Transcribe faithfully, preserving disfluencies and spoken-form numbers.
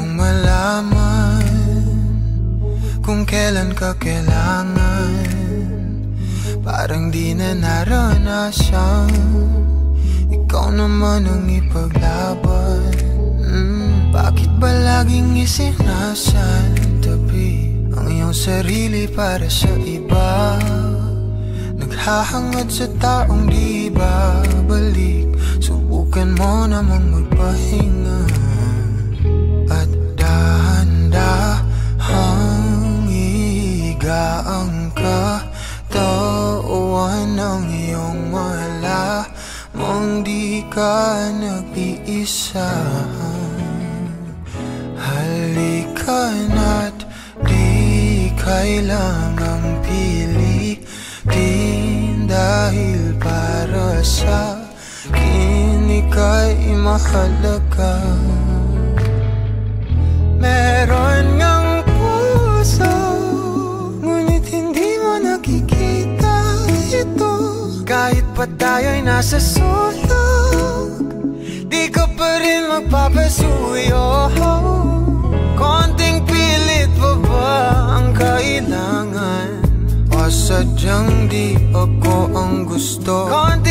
mong malaman kung kailan ka kailangan. Parang di na naranasan, ikaw naman ang ipaglaban. mm, Bakit ba laging isinasantabi ang iyong sarili para sa iba? Naghahangad sa taong di babalik. Subukan mo namang magpahinga at dahan-dahang ihiga ang katawan ng iyong mala mong di ka nag-iisa. Halika na't di kailangang pilitin, dahil para sa akin ika'y mahalaga. Meron ngang puso, ngunit hindi mo nakikita ito. Kahit pa tayo'y nasa sulok, di ka pa rin magpapasuyo. Konting pilit pa ba ang kailangan? O sadyang di ako ang gusto? Konting